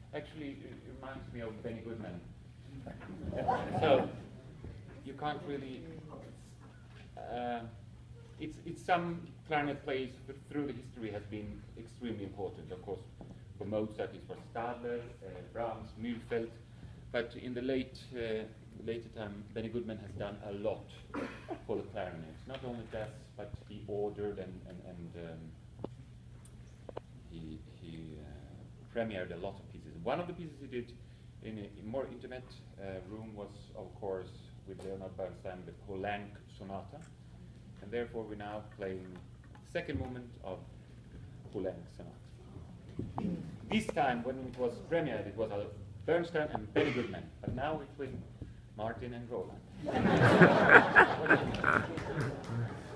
Actually, it reminds me of Benny Goodman. So you can't really. It's some clarinet players through the history has been extremely important. Of course, for Mozart, it was Stadler, Brahms, Mühlfeld, but in the later time, Benny Goodman has done a lot for the clarinet. Not only that, but he ordered and he premiered a lot of pieces. One of the pieces he did in a more intimate room was, of course, with Leonard Bernstein, the Poulec Sonata. And therefore we're now playing the second movement of Poulec Sonata. This time, when it was premiered, it was Bernstein and Benny Goodman. But now it's with Martin and Roland.